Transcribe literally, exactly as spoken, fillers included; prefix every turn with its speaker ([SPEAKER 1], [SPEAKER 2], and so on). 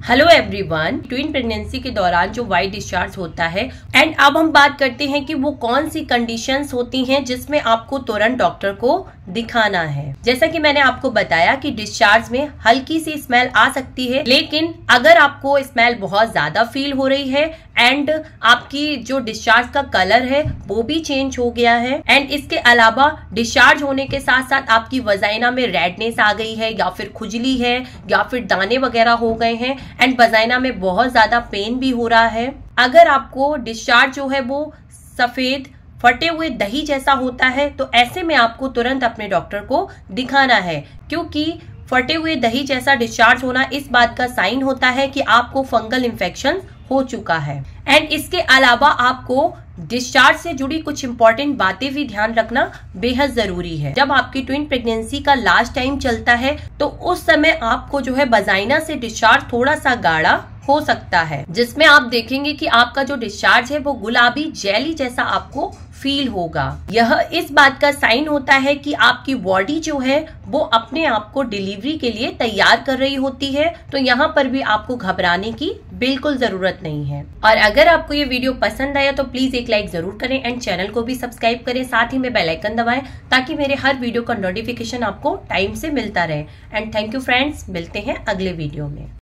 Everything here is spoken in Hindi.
[SPEAKER 1] हेलो एवरीवन, ट्विन प्रेगनेंसी के दौरान जो वाइट डिस्चार्ज होता है एंड अब हम बात करते हैं कि वो कौन सी कंडीशंस होती हैं जिसमें आपको तुरंत डॉक्टर को दिखाना है। जैसा कि मैंने आपको बताया कि डिस्चार्ज में हल्की सी स्मेल आ सकती है, लेकिन अगर आपको स्मेल बहुत ज्यादा फील हो रही है एंड आपकी जो डिस्चार्ज का कलर है वो भी चेंज हो गया है एंड इसके अलावा डिस्चार्ज होने के साथ साथ आपकी वजाइना में रेडनेस आ गई है या फिर खुजली है या फिर दाने वगैरह हो गए हैं एंड वजाइना में बहुत ज्यादा पेन भी हो रहा है, अगर आपको डिस्चार्ज जो है वो सफेद फटे हुए दही जैसा होता है तो ऐसे में आपको तुरंत अपने डॉक्टर को दिखाना है, क्योंकि फटे हुए दही जैसा डिस्चार्ज होना इस बात का साइन होता है कि आपको फंगल इन्फेक्शन हो चुका है। एंड इसके अलावा आपको डिस्चार्ज से जुड़ी कुछ इंपॉर्टेंट बातें भी ध्यान रखना बेहद जरूरी है। जब आपकी ट्विन प्रेगनेंसी का लास्ट टाइम चलता है तो उस समय आपको जो है वजाइना से डिस्चार्ज थोड़ा सा गाढ़ा हो सकता है, जिसमें आप देखेंगे कि आपका जो डिस्चार्ज है वो गुलाबी जेली जैसा आपको फील होगा। यह इस बात का साइन होता है कि आपकी बॉडी जो है वो अपने आप को डिलीवरी के लिए तैयार कर रही होती है, तो यहाँ पर भी आपको घबराने की बिल्कुल जरूरत नहीं है। और अगर आपको ये वीडियो पसंद आया तो प्लीज एक लाइक जरूर करें एंड चैनल को भी सब्सक्राइब करें, साथ ही में बेल आइकन दबाएं ताकि मेरे हर वीडियो का नोटिफिकेशन आपको टाइम से मिलता रहे। एंड थैंक यू फ्रेंड्स, मिलते हैं अगले वीडियो में।